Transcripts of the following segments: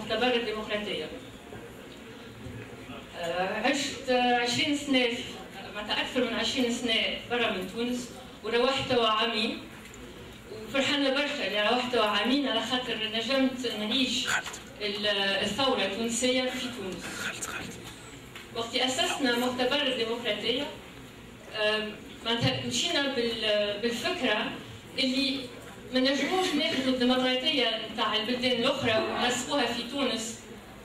مختبر الديمقراطية. عشت 20 سنة معناتها أكثر من 20 سنة برا من تونس وروحت عامين وفرحانة برشا اللي روحت عامين على خاطر نجمت نعيش الثورة التونسية في تونس. وقت أسسنا مختبر الديمقراطية معناتها مشينا بالفكرة اللي ما نجموش ناخذوا الديمقراطية نتاع البلدان الأخرى ونلصقوها في تونس.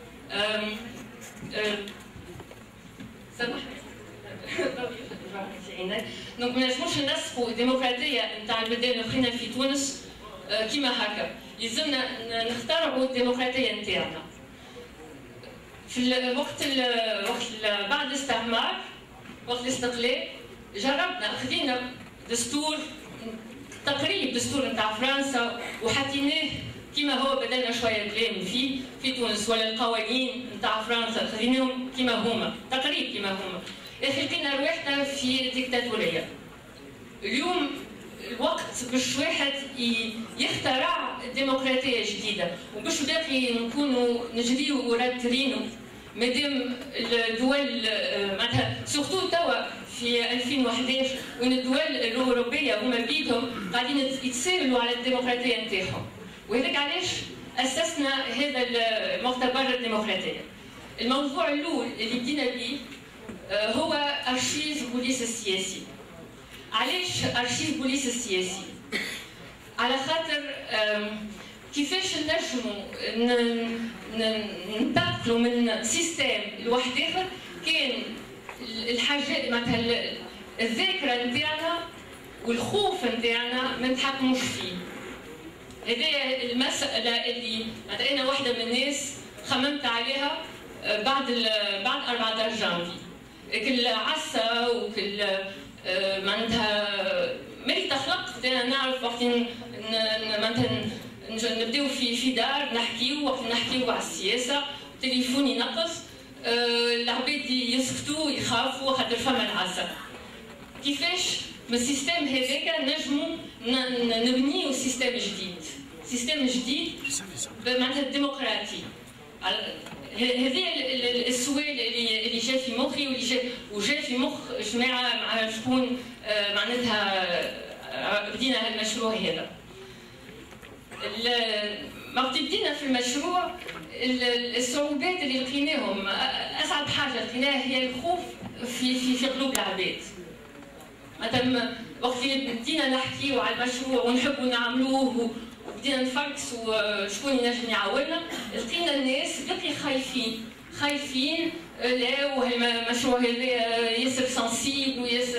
دونك ما نجموش نلصقوا الديمقراطية نتاع البلدان الأخرين في تونس كيما هكا، يلزمنا نخترعوا الديمقراطية نتاعنا. في وقت بعد الاستعمار وقت الاستقلال جربنا خذينا دستور تقريب دستور نتاع فرنسا وحطيناه كيما هو، بدلنا شويه كلام فيه في تونس، ولا القوانين نتاع فرنسا خذيناهم كيما هما تقريب كيما هما. لقينا رواحنا في ديكتاتوريه. اليوم الوقت باش واحد يخترع ديمقراطيه جديده وباش باقي نكونوا نجريو ورا الترينو مادام الدول معناتها سورتو توا في 2011 وين الدول الاوروبيه هما بيدهم قاعدين يتساءلوا على الديمقراطيه نتاعهم، وهذاك علاش اسسنا هذا المختبر الديمقراطيه. الموضوع الاول اللي بدينا به هو ارشيف بوليس السياسي. علاش ارشيف بوليس السياسي؟ على خاطر كيفاش نجموا ننتقلوا من سيستم لواحد اخر كان الحاجات معناتها الذاكره نتاعنا والخوف نتاعنا ما نتحكموش فيه. هذه المساله اللي انا واحده من الناس خممت عليها بعد 14 جانفي. كل عسى وكل معناتها ملي تخلقت انا نعرف وقت معناتها نبداو في دار نحكيو، وقت نحكيو على السياسه التليفون ينقص، العباد يسكتوا يخافوا خاطر فما العسى. كيفاش من السيستم هذاك نجموا نبنيو سيستم جديد معناتها ديمقراطي. هذه السؤال اللي جا في مخي وجا في مخ جماعه مع شكون معناتها بدينا هالمشروع هذا. وقت بدينا في المشروع الصعوبات اللي لقيناهم، اصعب حاجه لقيناها هي الخوف في قلوب العباد. مثلا وقت اللي بدينا نحكيو على المشروع ونحبوا نعملوه وبدينا نفركسوا شكون ينجم يعاوننا، لقينا الناس بقي خايفين لا وهالمشروع هذا ياسر سنسيبل وياسر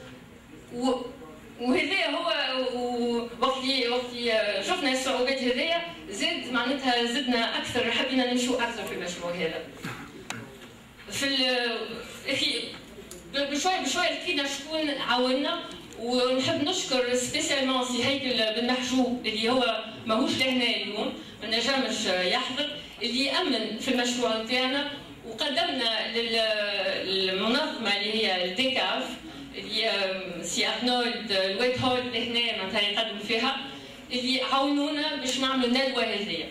وهذا هو. وقت شفنا الصعوبات هذيا زاد معناتها زدنا اكثر، حبينا نمشوا اكثر في المشروع هذا. في بشوي لقينا شكون عاوننا، ونحب نشكر سبيسيالمون سي هيكل بن محجوب اللي هو ماهوش لهنا اليوم ما نجمش يحضر، اللي يأمن في المشروع نتاعنا وقدمنا للمنظمه اللي هي الديكاف اللي سي ارنولد الويت هول لهنا معناتها يقدم فيها، اللي عاونونا باش نعملوا الندوه هذيا.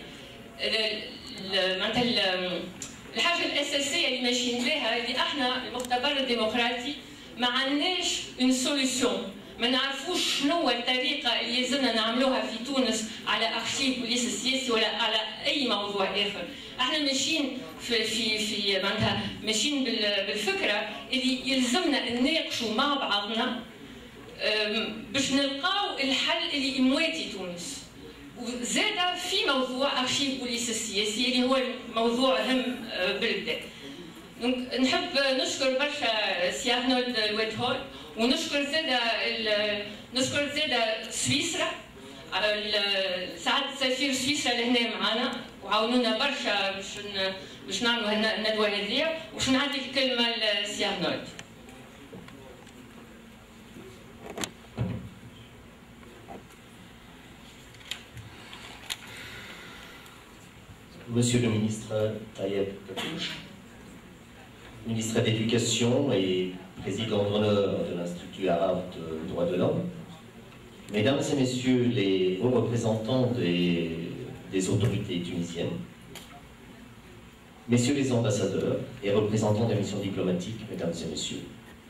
معناتها الحاجه الاساسيه اللي ماشيين بها اللي احنا المختبر الديمقراطي ما عندناش اون سوليسيون، ما نعرفوش شنو الطريقه اللي يلزمنا نعملوها في تونس على ارشيف بوليس السياسي ولا على اي موضوع اخر. احنا ماشيين في معناتها ماشيين بالفكره اللي يلزمنا نناقشوا مع بعضنا باش نلقاو الحل اللي يمواتي تونس. وزاد في موضوع ارشيف بوليس السياسي اللي هو موضوع هام بالبدا. دونك نحب نشكر برشا سي ارنولد الويت هول، ونشكر زاده سويسرا سعاده سفير سويسرا لهنا معنا وعاونونا برشا باش نعملوا الندوه هذه. وباش نعطي الكلمه لسي ارنولد. Monsieur le ministre Tayeb Kattouche, ministre de l'Éducation et président d'honneur de l'Institut arabe de droits de l'homme, mesdames et messieurs les hauts représentants des autorités tunisiennes, messieurs les ambassadeurs et représentants des missions diplomatiques, mesdames et messieurs,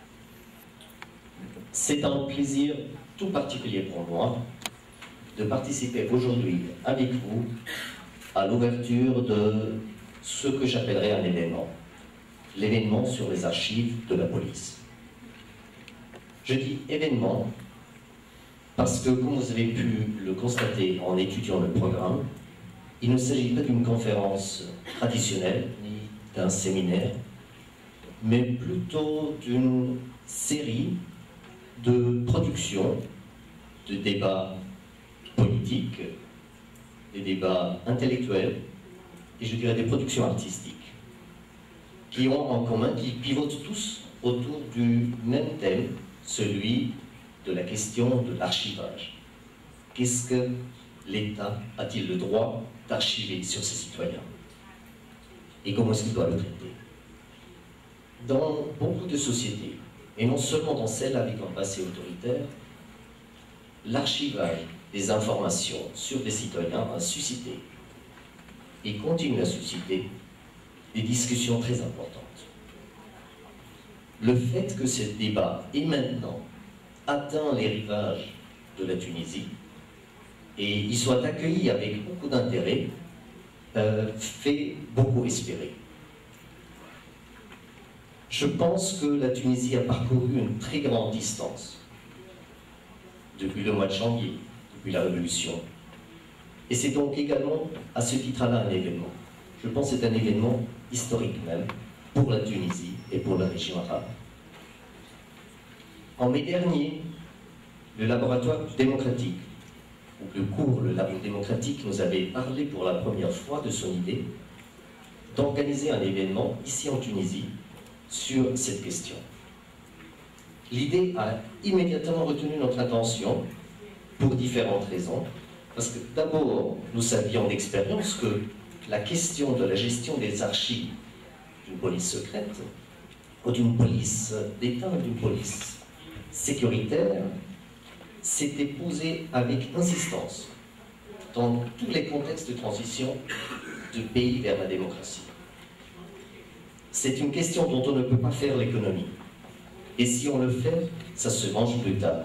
c'est un plaisir tout particulier pour moi de participer aujourd'hui avec vous à l'ouverture de ce que j'appellerais un événement, l'événement sur les archives de la police. Je dis événement parce que, comme vous avez pu le constater en étudiant le programme, il ne s'agit pas d'une conférence traditionnelle ni d'un séminaire, mais plutôt d'une série de productions, de débats politiques, des débats intellectuels et je dirais des productions artistiques qui ont en commun, qui pivotent tous autour du même thème, celui de la question de l'archivage. Qu'est-ce que l'État a-t-il le droit d'archiver sur ses citoyens? Et comment est-ce qu'il doit le traiter? Dans beaucoup de sociétés, et non seulement dans celles avec un passé autoritaire, l'archivage des informations sur des citoyens a suscité et continue à susciter des discussions très importantes. Le fait que ce débat ait maintenant atteint les rivages de la Tunisie et il soit accueilli avec beaucoup d'intérêt fait beaucoup espérer. Je pense que la Tunisie a parcouru une très grande distance depuis le mois de janvier, depuis la Révolution. Et c'est donc également, à ce titre-là, un événement. Je pense que c'est un événement historique même pour la Tunisie et pour la région arabe. En mai dernier, le laboratoire démocratique, ou plus court, le labo démocratique, nous avait parlé pour la première fois de son idée d'organiser un événement ici en Tunisie sur cette question. L'idée a immédiatement retenu notre attention pour différentes raisons. Parce que d'abord, nous savions d'expérience que la question de la gestion des archives d'une police secrète, ou d'une police d'État, d'une police sécuritaire, s'était posée avec insistance dans tous les contextes de transition de pays vers la démocratie. C'est une question dont on ne peut pas faire l'économie. Et si on le fait, ça se mange plus tard.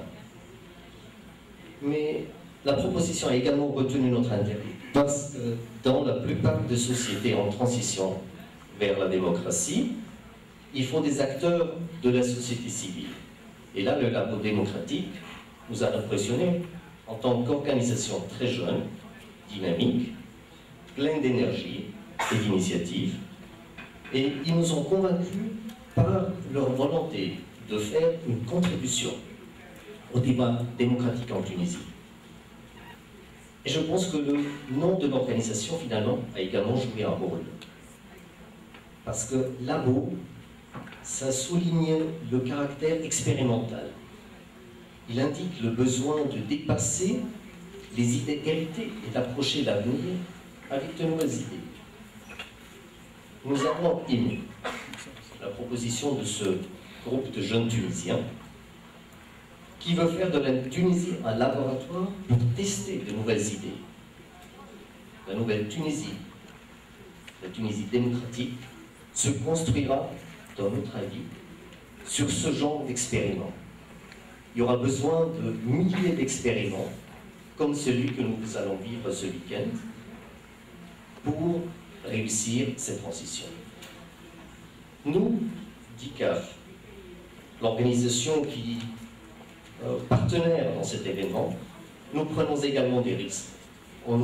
Mais la proposition a également retenu notre intérêt, parce que dans la plupart des sociétés en transition vers la démocratie, il faut des acteurs de la société civile. Et là, le labo démocratique nous a impressionnés en tant qu'organisation très jeune, dynamique, pleine d'énergie et d'initiative. Et ils nous ont convaincus par leur volonté de faire une contribution au débat démocratique en Tunisie. Et je pense que le nom de l'organisation, finalement, a également joué un rôle. Parce que labo, ça souligne le caractère expérimental. Il indique le besoin de dépasser les idées héritées et d'approcher l'avenir avec de nouvelles idées. Nous avons aimé la proposition de ce groupe de jeunes Tunisiens qui veut faire de la Tunisie un laboratoire pour tester de nouvelles idées. La nouvelle Tunisie, la Tunisie démocratique, se construira, dans notre avis, sur ce genre d'expériments. Il y aura besoin de milliers d'expériments, comme celui que nous allons vivre ce week-end, pour réussir cette transition. Nous, DICAF, l'organisation qui partenaire dans cet événement, nous prenons également des risques. On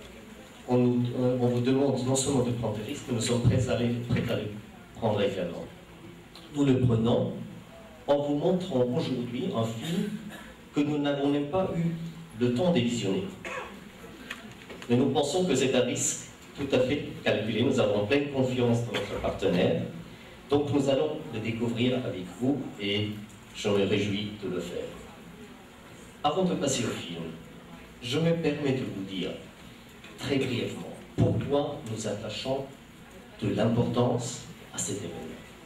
vous demande non seulement de prendre des risques, mais nous sommes prêts à les prendre également. Nous le prenons en vous montrant aujourd'hui un film que nous n'avons même pas eu le temps de visionner. Mais nous pensons que c'est un risque tout à fait calculé. Nous avons pleine confiance dans notre partenaire. Donc nous allons le découvrir avec vous et je me réjouis de le faire. Avant de passer au film, je me permets de vous dire très brièvement pourquoi nous attachons de l'importance à cet événement.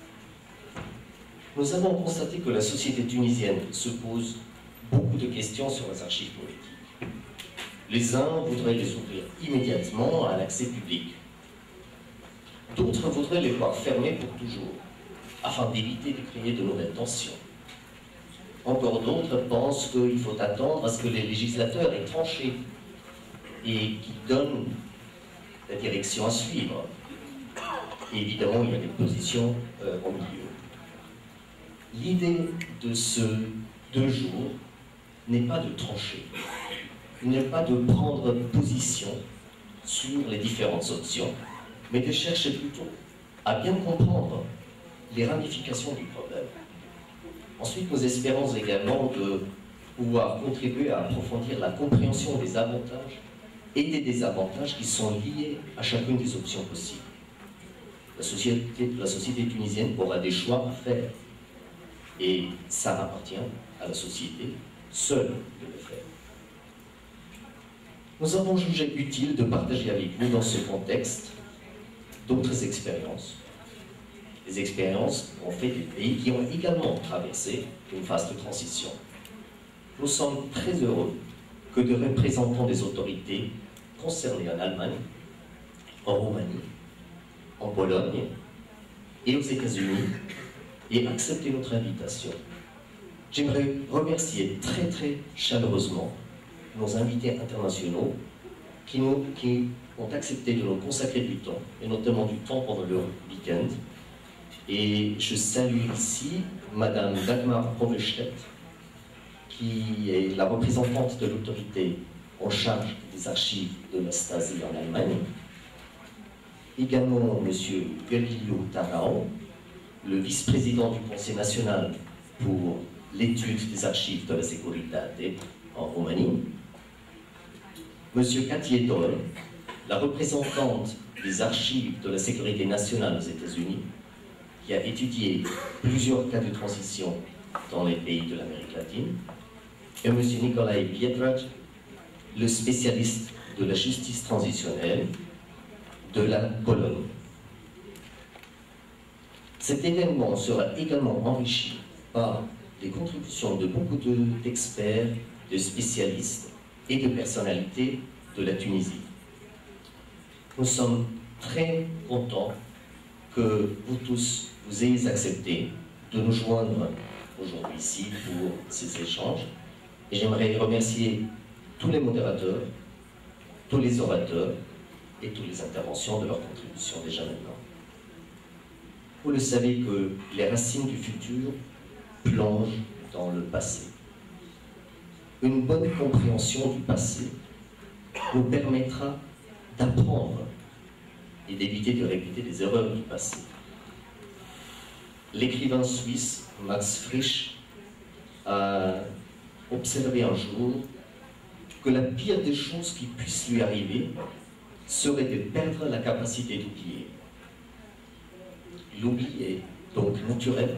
Nous avons constaté que la société tunisienne se pose beaucoup de questions sur les archives politiques. Les uns voudraient les ouvrir immédiatement à l'accès public. D'autres voudraient les voir fermés pour toujours, afin d'éviter de créer de nouvelles tensions. Encore d'autres pensent qu'il faut attendre à ce que les législateurs aient tranché et qu'ils donnent la direction à suivre. Et évidemment, il y a des positions au milieu. L'idée de ce 2 jours n'est pas de trancher, n'est pas de prendre position sur les différentes options, mais de chercher plutôt à bien comprendre les ramifications du problème. Ensuite, nous espérons également de pouvoir contribuer à approfondir la compréhension des avantages et des désavantages qui sont liés à chacune des options possibles. La société tunisienne aura des choix à faire et ça appartient à la société seule de le faire. Nous avons jugé utile de partager avec vous dans ce contexte d'autres expériences. Des expériences qu'ont fait des pays qui ont également traversé une phase de transition. Nous sommes très heureux que des représentants des autorités concernées en Allemagne, en Roumanie, en Pologne et aux États-Unis aient accepté notre invitation. J'aimerais remercier très très chaleureusement nos invités internationaux qui ont accepté de nous consacrer du temps, et notamment du temps pendant leur week-end. Et je salue ici Madame Dagmar Provestedt, qui est la représentante de l'autorité en charge des archives de la Stasi en Allemagne. Également Monsieur Virgilio Tarao, le vice-président du Conseil national pour l'étude des archives de la Securitate en Roumanie. Monsieur Cathy Doyle, la représentante des archives de la sécurité nationale aux États-Unis, qui a étudié plusieurs cas de transition dans les pays de l'Amérique latine, et M. Nikolai Pietracz, le spécialiste de la justice transitionnelle de la Pologne. Cet événement sera également enrichi par les contributions de beaucoup d'experts, de spécialistes et de personnalités de la Tunisie. Nous sommes très contents que vous tous vous ayez accepté de nous joindre aujourd'hui ici pour ces échanges. Et j'aimerais remercier tous les modérateurs, tous les orateurs et toutes les interventions de leur contribution déjà maintenant. Vous le savez que les racines du futur plongent dans le passé. Une bonne compréhension du passé nous permettra d'apprendre et d'éviter de répéter les erreurs du passé. L'écrivain suisse Max Frisch a observé un jour que la pire des choses qui puissent lui arriver serait de perdre la capacité d'oublier. L'oubli est donc naturel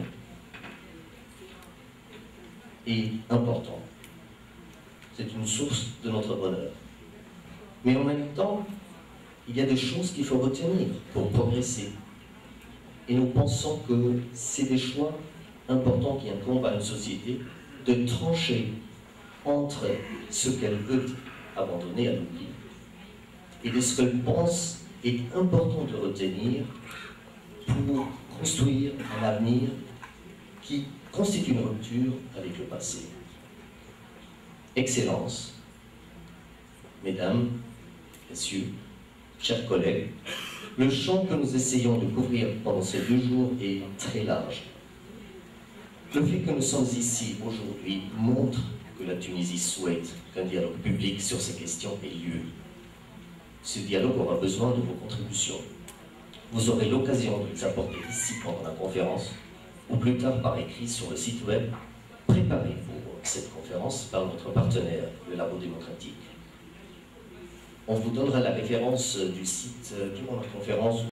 et important. C'est une source de notre bonheur. Mais en même temps, il y a des choses qu'il faut retenir pour progresser. Et nous pensons que c'est des choix importants qui incombent à une société de trancher entre ce qu'elle veut abandonner à l'oubli et de ce qu'elle pense est important de retenir pour construire un avenir qui constitue une rupture avec le passé. Excellences, Mesdames, Messieurs, chers collègues, le champ que nous essayons de couvrir pendant ces 2 jours est très large. Le fait que nous sommes ici aujourd'hui montre que la Tunisie souhaite qu'un dialogue public sur ces questions ait lieu. Ce dialogue aura besoin de vos contributions. Vous aurez l'occasion de les apporter ici pendant la conférence, ou plus tard par écrit sur le site web préparé pour cette conférence par notre partenaire, le Labo démocratique. On vous donnera la référence du site durant la conférence.